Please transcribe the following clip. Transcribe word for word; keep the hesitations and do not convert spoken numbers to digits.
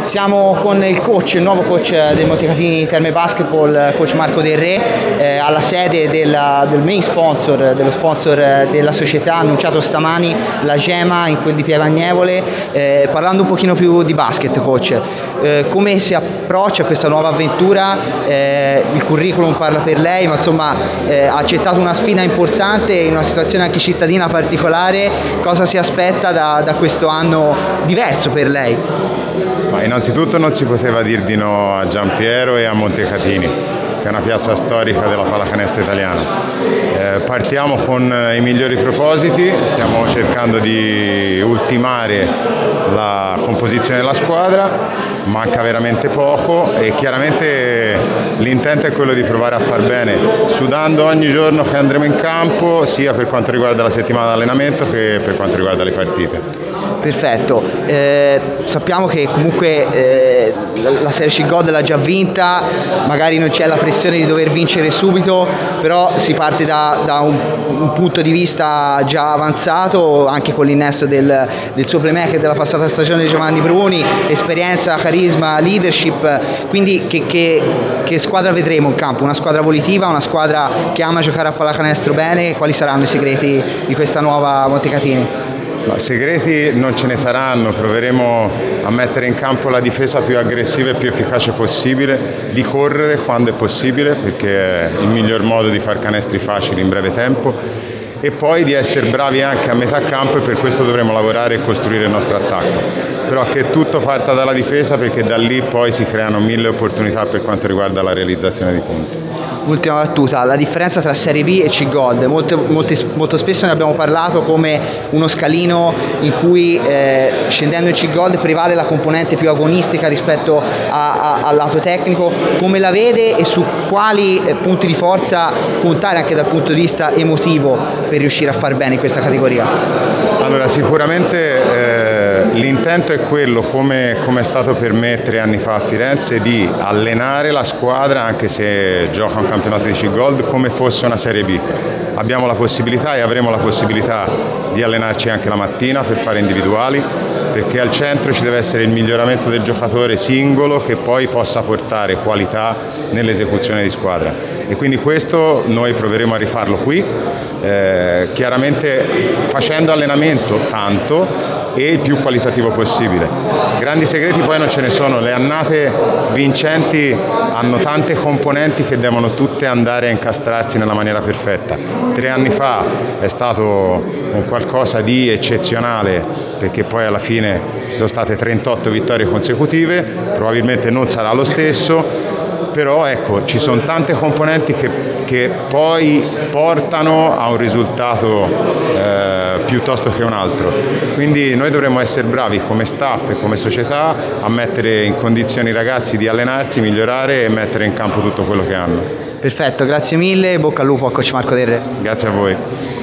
Siamo con il coach, il nuovo coach del Montecatini Terme Basketball, coach Marco Del Re, eh, alla sede della, del main sponsor, dello sponsor della società, annunciato stamani la GEMA in quel di Piavagnevole, eh, parlando un pochino più di basket, coach. Eh, come si approccia a questa nuova avventura? Eh, il curriculum parla per lei, ma insomma eh, ha accettato una sfida importante in una situazione anche cittadina particolare. Cosa si aspetta da, da questo anno diverso per lei? Ma innanzitutto non si poteva dir di no a Giampiero e a Montecatini, che è una piazza storica della pallacanestro italiana. Eh, partiamo con i migliori propositi, stiamo cercando di ultimare la composizione della squadra, manca veramente poco e chiaramente l'intento è quello di provare a far bene, sudando ogni giorno che andremo in campo, sia per quanto riguarda la settimana di allenamento che per quanto riguarda le partite. Perfetto, eh, sappiamo che comunque eh, la Serie C Gold l'ha già vinta, magari non c'è la pressione di dover vincere subito, però si parte da, da un, un punto di vista già avanzato, anche con l'innesto del, del suo playmaker della passata stagione Giovanni Bruni, esperienza, carisma, leadership, quindi che, che, che squadra vedremo in campo? Una squadra volitiva, una squadra che ama giocare a pallacanestro bene? Quali saranno i segreti di questa nuova Montecatini? Ma segreti non ce ne saranno, proveremo a mettere in campo la difesa più aggressiva e più efficace possibile, di correre quando è possibile perché è il miglior modo di far canestri facili in breve tempo, e poi di essere bravi anche a metà campo, e per questo dovremo lavorare e costruire il nostro attacco, però che tutto parta dalla difesa perché da lì poi si creano mille opportunità per quanto riguarda la realizzazione di punti. Ultima battuta, la differenza tra Serie B e C Gold, molto, molto, molto spesso ne abbiamo parlato come uno scalino in cui eh, scendendo in C Gold prevale la componente più agonistica rispetto a, a, al lato tecnico. Come la vede e su quali eh, punti di forza contare anche dal punto di vista emotivo per riuscire a far bene in questa categoria? Allora, sicuramente eh, l'intento è quello, come, come è stato per me tre anni fa a Firenze, di allenare la squadra, anche se gioca un campionato di C Gold, come fosse una Serie B. Abbiamo la possibilità e avremo la possibilità di allenarci anche la mattina per fare individuali, perché al centro ci deve essere il miglioramento del giocatore singolo che poi possa portare qualità nell'esecuzione di squadra, e quindi questo noi proveremo a rifarlo qui, eh, chiaramente facendo allenamento tanto e il più qualitativo possibile. Grandi segreti poi non ce ne sono, le annate vincenti hanno tante componenti che devono tutte andare a incastrarsi nella maniera perfetta. Tre anni fa è stato un qualcosa di eccezionale perché poi alla fine ci sono state trentotto vittorie consecutive, probabilmente non sarà lo stesso, però ecco, ci sono tante componenti che, che poi portano a un risultato eh, piuttosto che un altro, quindi noi dovremmo essere bravi come staff e come società a mettere in condizioni i ragazzi di allenarsi, migliorare e mettere in campo tutto quello che hanno. Perfetto, grazie mille, bocca al lupo a coach Marco Del Re. Grazie a voi.